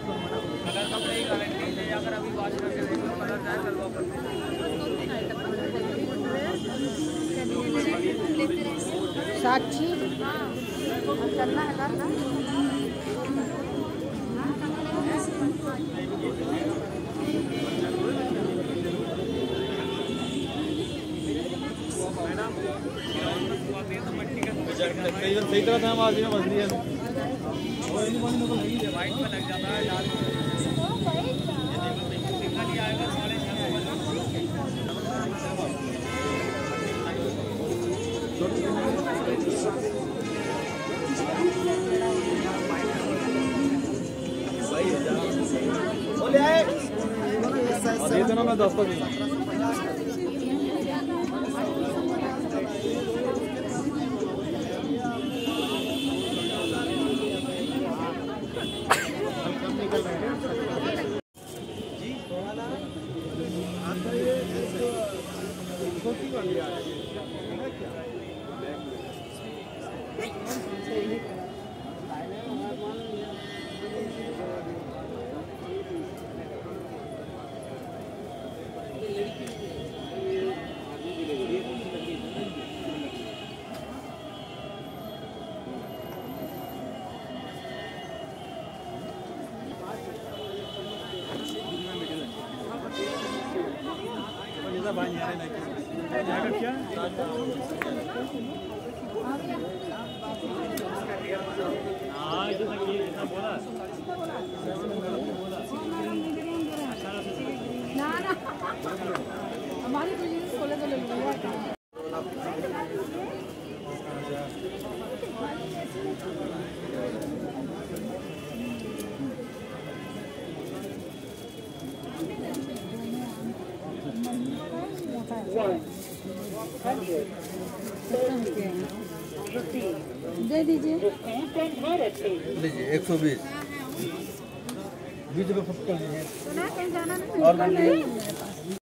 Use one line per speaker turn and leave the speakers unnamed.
अगर कपड़े की गारंटी ले अगर अभी वॉश करके देखो कलर जाए कल वापस
साक्षी करना है करना
सही तरह से हम आज में मछली है
वाइट में लग जाता है लाल आएगा
6:30 दे देना मैं 10 तक
हमारी खोले तो ले लूँगा दे दीजिए
120 20 रुपये फटकर
और